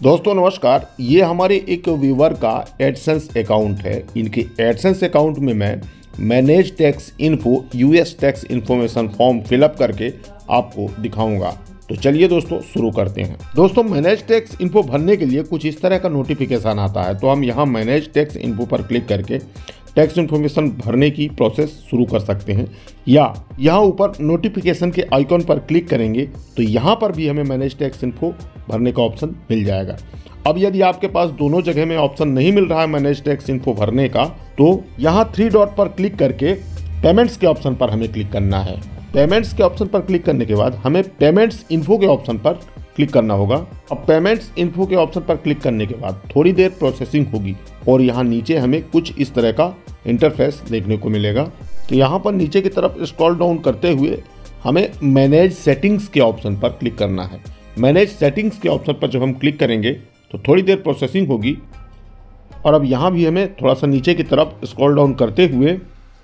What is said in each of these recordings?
दोस्तों नमस्कार, ये हमारे एक व्यूवर का एडसेंस अकाउंट है। इनके एडसेंस अकाउंट में मैं manage tax info US tax information form fill up करके आपको दिखाऊंगा। तो चलिए दोस्तों शुरू करते हैं। दोस्तों मैनेज टैक्स इन्फो भरने के लिए कुछ इस तरह का नोटिफिकेशन आता है, तो हम यहाँ मैनेज टैक्स इन्फो पर क्लिक करके टैक्स इन्फॉर्मेशन भरने की प्रोसेस शुरू कर सकते हैं, या यहाँ ऊपर नोटिफिकेशन के आइकॉन पर क्लिक करेंगे तो यहाँ पर भी हमें मैनेज टैक्स इन्फो भरने का ऑप्शन मिल जाएगा। अब यदि आपके पास दोनों जगह में ऑप्शन नहीं मिल रहा है मैनेज टैक्स इन्फो भरने का, तो यहाँ 3 डॉट पर क्लिक करके पेमेंट्स के ऑप्शन पर हमें क्लिक करना है। पेमेंट्स के ऑप्शन पर क्लिक करने के बाद हमें पेमेंट्स इन्फो के ऑप्शन पर क्लिक करना होगा। अब पेमेंट्स इन्फो के ऑप्शन पर क्लिक करने के बाद थोड़ी देर प्रोसेसिंग होगी और यहाँ नीचे हमें कुछ इस तरह का इंटरफेस देखने को मिलेगा। तो यहाँ पर नीचे की तरफ स्क्रॉल डाउन करते हुए हमें मैनेज सेटिंग्स के ऑप्शन पर क्लिक करना है। मैनेज सेटिंग्स के ऑप्शन पर जब हम क्लिक करेंगे तो थोड़ी देर प्रोसेसिंग होगी और अब यहाँ भी हमें थोड़ा सा नीचे की तरफ स्क्रॉल डाउन करते हुए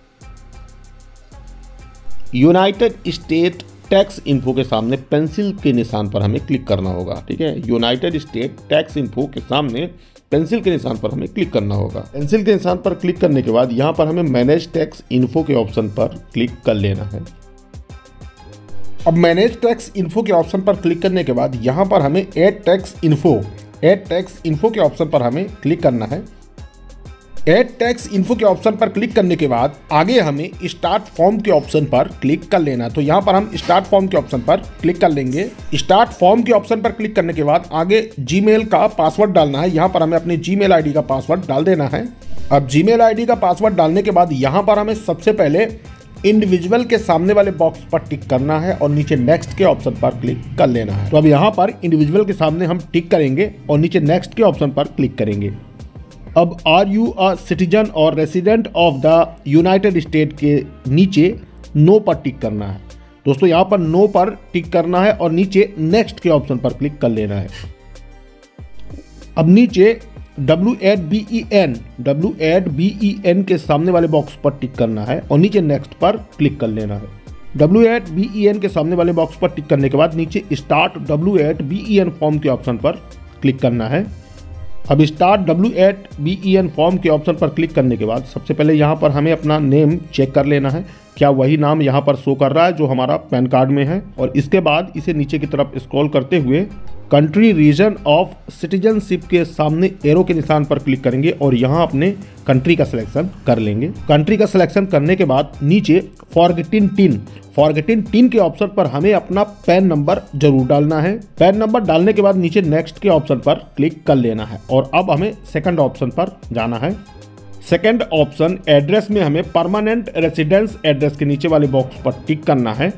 यूनाइटेड स्टेट टैक्स इन्फो के सामने पेंसिल के निशान पर हमें क्लिक करना होगा। ठीक है, यूनाइटेड स्टेट टैक्स इन्फो के सामने पेंसिल के निशान पर हमें क्लिक करना होगा। पेंसिल के निशान पर क्लिक करने के बाद यहाँ पर हमें मैनेज टैक्स इन्फो के ऑप्शन पर क्लिक कर लेना है। अब मैनेज टैक्स इन्फो के ऑप्शन पर क्लिक करने के बाद यहाँ पर हमें ऐड टैक्स इन्फो के ऑप्शन पर हमें क्लिक करना है। ऐड टैक्स इन्फो के ऑप्शन पर क्लिक करने के बाद आगे हमें स्टार्ट फॉर्म के ऑप्शन पर क्लिक कर लेना। तो यहाँ पर हम स्टार्ट फॉर्म के ऑप्शन पर क्लिक कर लेंगे। स्टार्ट फॉर्म के ऑप्शन पर क्लिक करने के बाद आगे जीमेल का पासवर्ड डालना है। यहाँ पर हमें अपने जीमेल आईडी का पासवर्ड डाल देना है। अब जीमेल आईडी का पासवर्ड डालने के बाद यहाँ पर हमें सबसे पहले इंडिविजुअल के सामने वाले बॉक्स पर टिक करना है और नीचे नेक्स्ट के ऑप्शन पर क्लिक कर लेना है। तो अब यहाँ पर इंडिविजुअल के सामने हम टिक करेंगे और नीचे नेक्स्ट के ऑप्शन पर क्लिक करेंगे। अब आर यू अ सिटीजन और resident of the United State के नीचे नो पर टिक करना है। दोस्तों यहाँ पर नो पर टिक करना है और नीचे नेक्स्ट के ऑप्शन पर क्लिक कर लेना है। अब नीचे W8BEN के सामने वाले बॉक्स पर टिक करना है और नीचे नेक्स्ट पर क्लिक कर लेना है। W8BEN के सामने वाले बॉक्स पर टिक करने के बाद नीचे स्टार्ट W8BEN फॉर्म के ऑप्शन पर क्लिक करना है। अब स्टार्ट W8BEN फॉर्म के ऑप्शन पर क्लिक करने के बाद सबसे पहले यहाँ पर हमें अपना नेम चेक कर लेना है, क्या वही नाम यहाँ पर शो कर रहा है जो हमारा पैन कार्ड में है। और इसके बाद इसे नीचे की तरफ स्क्रॉल करते हुए कंट्री रीजन ऑफ सिटीजनशिप के सामने एरो के निशान पर क्लिक करेंगे और यहाँ अपने कंट्री का सिलेक्शन कर लेंगे। कंट्री का सिलेक्शन करने के बाद नीचे फॉरगेटिंग टिन के ऑप्शन पर हमें अपना पैन नंबर जरूर डालना है। पैन नंबर डालने के बाद नीचे नेक्स्ट के ऑप्शन पर क्लिक कर लेना है और अब हमें सेकंड ऑप्शन पर जाना है। सेकंड ऑप्शन एड्रेस में हमें परमानेंट रेसिडेंस एड्रेस के नीचे वाले बॉक्स पर टिक करना है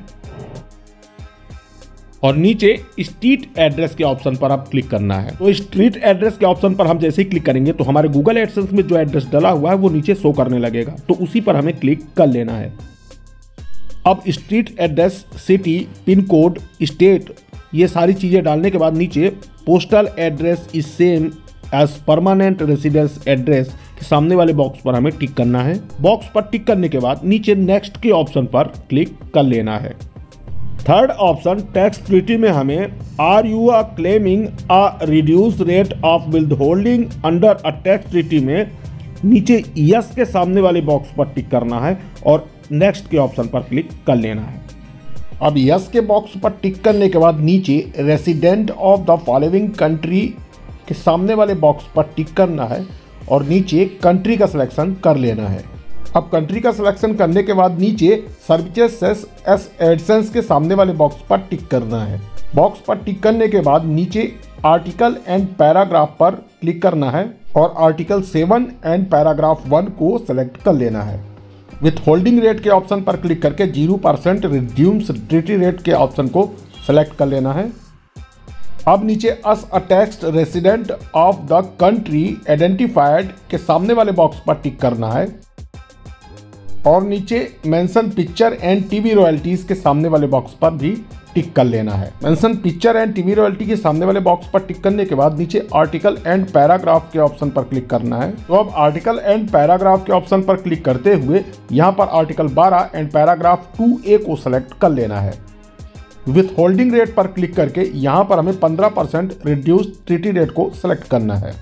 और नीचे स्ट्रीट एड्रेस के ऑप्शन पर आप क्लिक करना है। तो स्ट्रीट एड्रेस के ऑप्शन पर हम जैसे ही क्लिक करेंगे तो हमारे गूगल एडसेंस में जो एड्रेस डाला हुआ है वो नीचे शो करने लगेगा, तो उसी पर हमें क्लिक कर लेना है। अब street address, city, pin code, state, ये सारी चीजें डालने के बाद नीचे postal address is same as permanent residence address के सामने वाले बॉक्स पर हमें टिक करना है। बॉक्स पर टिक करने के बाद नीचे नेक्स्ट के ऑप्शन पर क्लिक कर लेना है। थर्ड ऑप्शन टैक्स ट्रीटी में हमें are you are claiming a reduce rate of withholding under a tax treaty में नीचे यस के सामने वाले बॉक्स पर टिक करना है और नेक्स्ट के ऑप्शन पर क्लिक कर लेना है। अब यस के बॉक्स पर टिक करने के बाद नीचे resident of the following country के सामने वाले बॉक्स पर टिक करना है और नीचे कंट्री का सिलेक्शन कर लेना है। अब कंट्री का सिलेक्शन करने के बाद नीचे सर्विसेज एस एडसेंस के सामने वाले बॉक्स पर टिक करना है। बॉक्स पर टिक करने के बाद नीचे आर्टिकल एंड पैराग्राफ पर क्लिक करना है और आर्टिकल 7 एंड पैराग्राफ 1 को सिलेक्ट कर लेना है। विथ होल्डिंग रेट के ऑप्शन पर क्लिक करके 0% रिड्यूस ट्रीटी रेट के ऑप्शन को सिलेक्ट कर लेना है। अब नीचे as a taxed resident of the country identified के सामने वाले बॉक्स पर टिक करना है और नीचे mention picture and TV royalties के सामने वाले बॉक्स पर भी टिक कर लेना है। Mention picture and TV royalty के सामने वाले बॉक्स पर टिक करने के बाद नीचे आर्टिकल एंड पैराग्राफ के ऑप्शन पर क्लिक करना है। तो अब आर्टिकल एंड पैराग्राफ के ऑप्शन पर क्लिक करते हुए यहाँ पर आर्टिकल 12 एंड पैराग्राफ 2A को सिलेक्ट कर लेना है। विथ होल्डिंग रेट पर क्लिक करके यहाँ पर हमें 15% रिड्यूस्ड ट्रीटी रेट को सिलेक्ट करना है।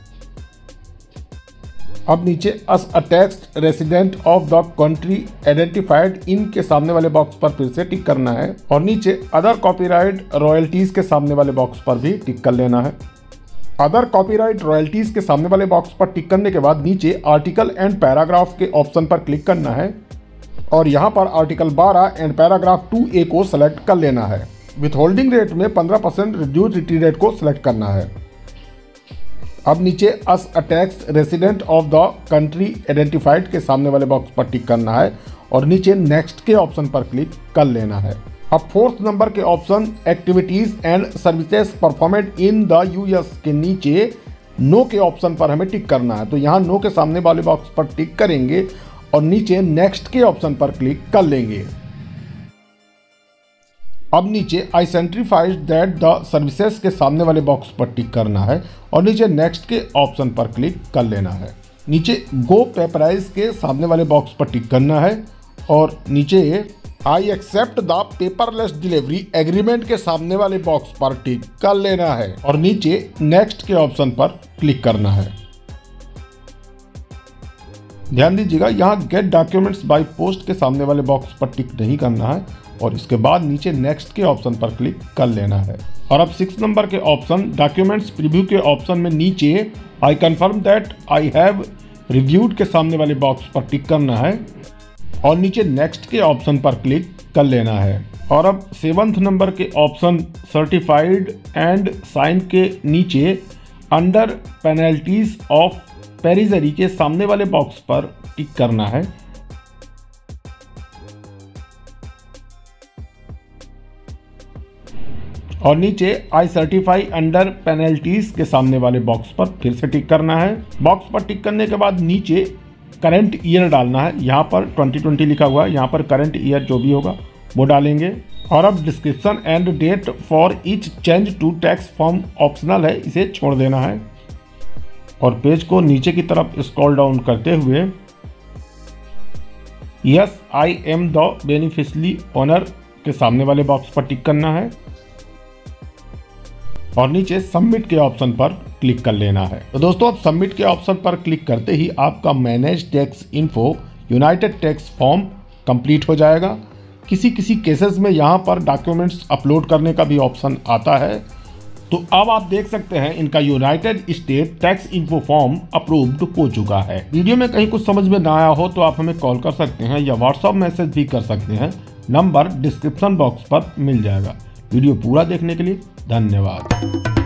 अब नीचे as a tax resident of the country identified in के सामने वाले बॉक्स पर फिर से टिक करना है और नीचे अदर कॉपीराइट रॉयल्टीज के सामने वाले बॉक्स पर भी टिक कर लेना है। अदर कॉपीराइट रॉयल्टीज के सामने वाले बॉक्स पर टिक करने के बाद नीचे आर्टिकल एंड पैराग्राफ के ऑप्शन पर क्लिक करना है और यहाँ पर आर्टिकल 12 एंड पैराग्राफ 2A को सिलेक्ट कर लेना है। विथ होल्डिंग रेट में 15% रिड्यूस्ड ट्रीटी रेट को सिलेक्ट करना है। अब नीचे as a tax resident of the country identified के सामने वाले बॉक्स पर टिक करना है और नीचे नेक्स्ट के ऑप्शन पर क्लिक कर लेना है। अब फोर्थ नंबर के option activities and services performed in the US के नीचे नो के ऑप्शन पर हमें टिक करना है। तो यहाँ नो के सामने वाले बॉक्स पर टिक करेंगे और नीचे नेक्स्ट के ऑप्शन पर क्लिक कर लेंगे। अब नीचे I certified that the services के सामने वाले बॉक्स पर टिक करना है और नीचे नेक्स्ट के ऑप्शन पर क्लिक कर लेना है। नीचे गो पेपराइज के सामने वाले बॉक्स पर टिक करना है और नीचे I accept the paperless delivery agreement के सामने वाले बॉक्स पर टिक कर लेना है और नीचे नेक्स्ट के ऑप्शन पर क्लिक करना है। ध्यान दीजिएगा, यहाँ गेट डॉक्यूमेंट्स बाय पोस्ट के सामने वाले बॉक्स पर टिक नहीं करना है और इसके बाद नीचे नेक्स्ट के ऑप्शन पर क्लिक कर लेना है। और अब 6 नंबर के ऑप्शन डॉक्यूमेंट्स प्रीव्यू के ऑप्शन में नीचे I confirm that I have reviewed के सामने वाले बॉक्स पर टिक करना है और नीचे नेक्स्ट के ऑप्शन पर क्लिक कर लेना है। और अब 7th नंबर के ऑप्शन सर्टिफाइड एंड साइन के नीचे अंडर पेनल्टीज ऑफ पेरिजरी के सामने वाले बॉक्स पर टिक करना है और नीचे आई सर्टिफाई अंडर पेनल्टीज के सामने वाले बॉक्स पर फिर से टिक करना है। बॉक्स पर टिक करने के बाद नीचे करंट ईयर डालना है। यहाँ पर 2020 लिखा हुआ है, यहाँ पर करंट ईयर जो भी होगा वो डालेंगे। और अब description and date for each change to tax form optional है, इसे छोड़ देना है और पेज को नीचे की तरफ स्क्रॉल डाउन करते हुए yes I am the beneficiary owner के सामने वाले बॉक्स पर टिक करना है और नीचे सबमिट के ऑप्शन पर क्लिक कर लेना है। तो दोस्तों, अब सबमिट के ऑप्शन पर क्लिक करते ही आपका manage tax info united tax form complete हो जाएगा। किसी केसेस में यहाँ पर डॉक्यूमेंट्स अपलोड करने का भी ऑप्शन आता है। तो अब आप देख सकते हैं इनका United State tax info form approved हो चुका है। वीडियो में कहीं कुछ समझ में ना आया हो तो आप हमें कॉल कर सकते हैं या व्हाट्सएप मैसेज भी कर सकते हैं, नंबर डिस्क्रिप्शन बॉक्स पर मिल जाएगा। वीडियो पूरा देखने के लिए धन्यवाद।